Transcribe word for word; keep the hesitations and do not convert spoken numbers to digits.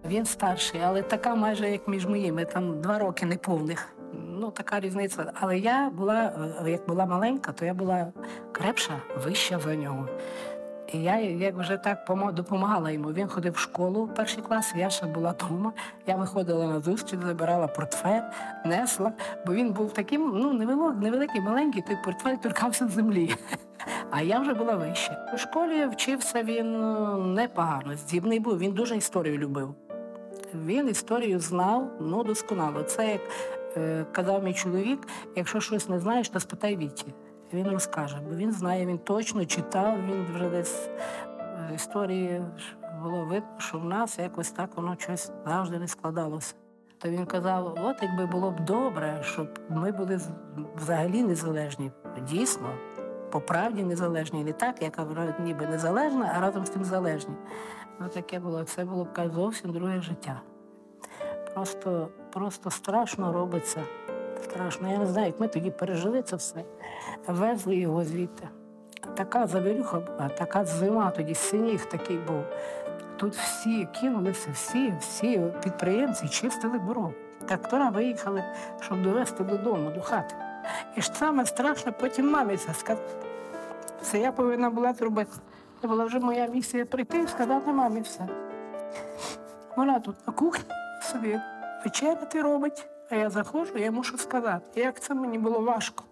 Він старший, але така майже як між моїми, там два роки неповних. Ну, така різниця. Але я була, як була маленька, то я була крепша, вища за нього. І я як вже так допомагала йому. Він ходив в школу в перший клас, я ще була вдома. Я виходила на зустріч, забирала портфель, несла, бо він був таким, ну, невеликий, маленький, той портфель торкався землі. А я вже була вища. У школі вчився він непогано, здібний був, він дуже історію любив. Він історію знав, ну, досконало. Це, як е, казав мій чоловік, якщо щось не знаєш, то спитай Віті. Він розкаже, бо він знає, він точно читав, він вже десь в історії було видно, що в нас якось так воно щось завжди не складалося. То він казав, от якби було б добре, щоб ми були взагалі незалежні. Дійсно, по правді незалежні. Не так, яка ніби незалежна, а разом з тим залежні. Ну таке було, це було б зовсім друге життя. Просто, просто страшно робиться. Страшно. Я не знаю, як ми тоді пережили це все. Везли його звідти. Така завірюха була, така зима тоді, сніг такий був. Тут всі кинулися, всі, всі підприємці чистили дорогу. Трактора виїхали, щоб довезти додому, до хати. І ж саме страшно потім мамі це сказати. Це я повинна була зробити. Це була вже моя місія прийти і сказати мамі все. Вона тут на кухні собі вечеряти робить, а я заходжу, я мушу сказати, як це мені було важко.